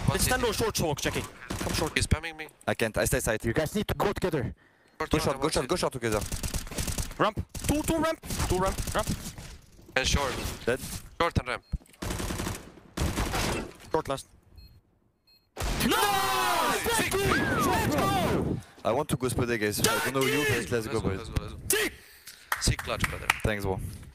Let's stand on short smoke, Jackie. Come short. He's spamming me. I can't, I stay side. You guys need to go together. Go short together. Ramp. Two ramp. Two ramp. Ramp. And short. Dead. Short and ramp. Short last. No! I want to go split, guys. I don't know you, but let's go, boys. See clutch, brother. Thanks, bro.